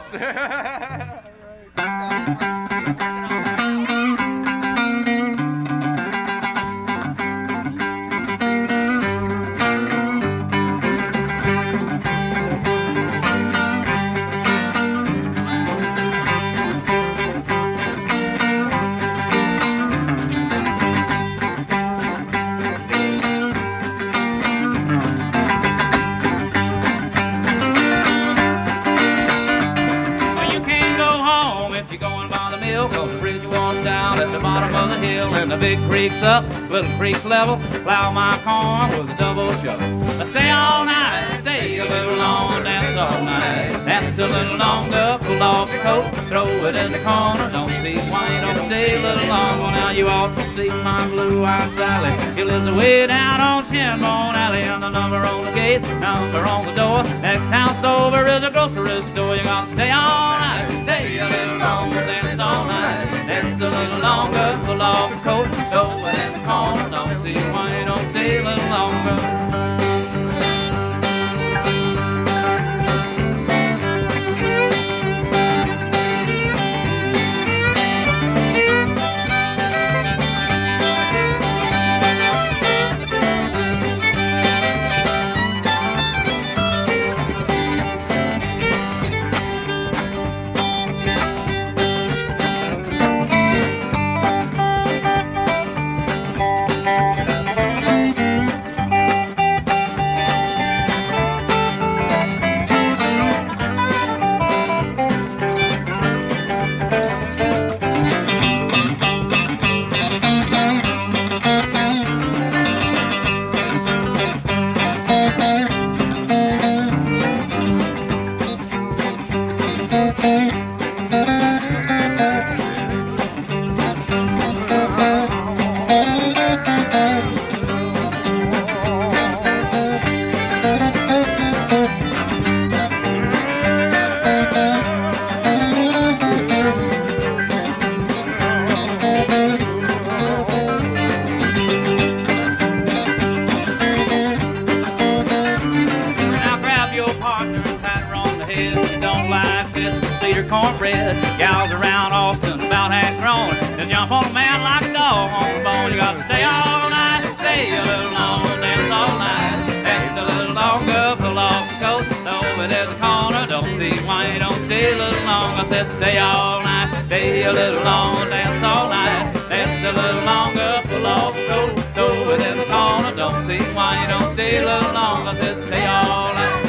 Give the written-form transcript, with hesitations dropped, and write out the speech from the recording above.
And the big creek's up, little creek's level. Plow my corn with a double shovel. Stay all night, stay a little long, dance all night. Dance a little longer, pull off your coat, throw it in the corner. Don't see why you don't stay a little long. Well, now you ought to see my blue-eyed Sally. She lives away down on Shinbone Alley. And the number on the gate, number on the door. Next house over is a grocery store. You gotta stay all night, stay a little longer, dance all night. Dance a little longer, pull off your coat, throw it in the corner. Don't see why you don't stay a little longer. Cornbread, gals around Austin about half grown. They'll jump on a man like a dog on the bone. You gotta stay all night, stay a little longer, dance all night. Dance a little longer, pull off your coat, throw it in the corner. Don't see why you don't stay a little longer. I said stay all night, stay a little longer, dance all night. Dance a little longer, pull off your coat, throw it in the corner. Don't see why you don't stay a little longer. I said stay all night.